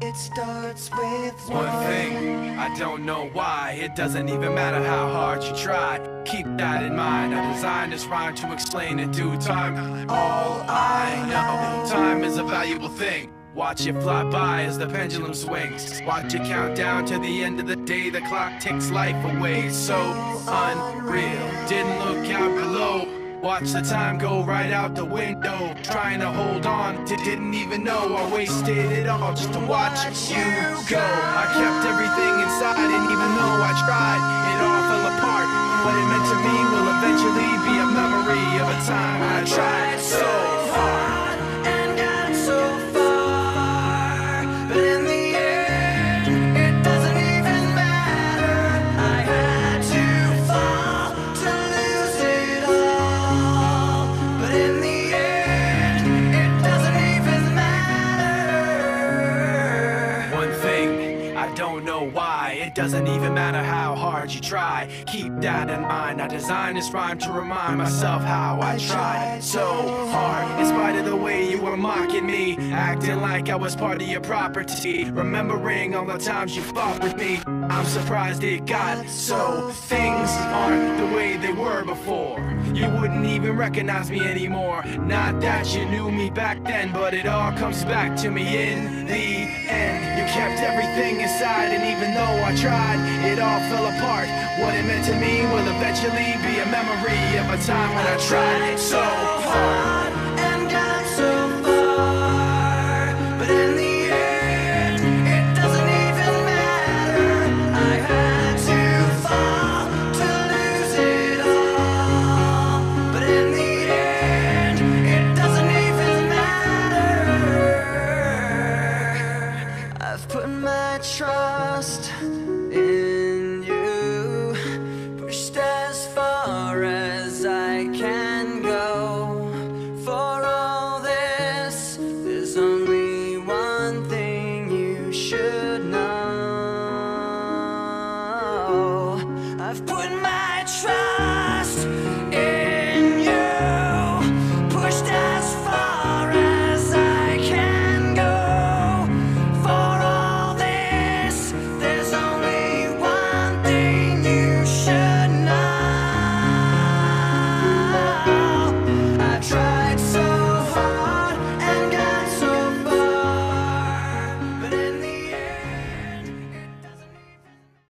it starts with one thing, I don't know why. It doesn't even matter how hard you try. Keep that in mind. I designed this rhyme to explain in due time. All I know, time is a valuable thing. Watch it fly by as the pendulum swings. Watch it count down to the end of the day. The clock takes life away. It's so unreal. Didn't look out below. Watch the time go right out the window. Trying to hold on to didn't even know I wasted it all just to watch you go. I kept everything inside, and even though I tried, it all fell apart. What it meant to me will eventually be a memory of a time when I tried so hard and got so far, but in the end, it doesn't even matter. I had to fall to lose it all, but in the end, it doesn't even matter. one thing, I don't know why. It doesn't even matter how hard you try. Keep that in mind. I designed this rhyme to remind myself how I tried so hard. In spite of the way you were mocking me, acting like I was part of your property, remembering all the times you fought with me. I'm surprised it got so. Things aren't the way they were before. You wouldn't even recognize me anymore. Not that you knew me back then, but it all comes back to me in the end. You kept everything inside, and even though I tried, it all fell apart. What it meant to me will eventually be a memory of a time when I tried so hard.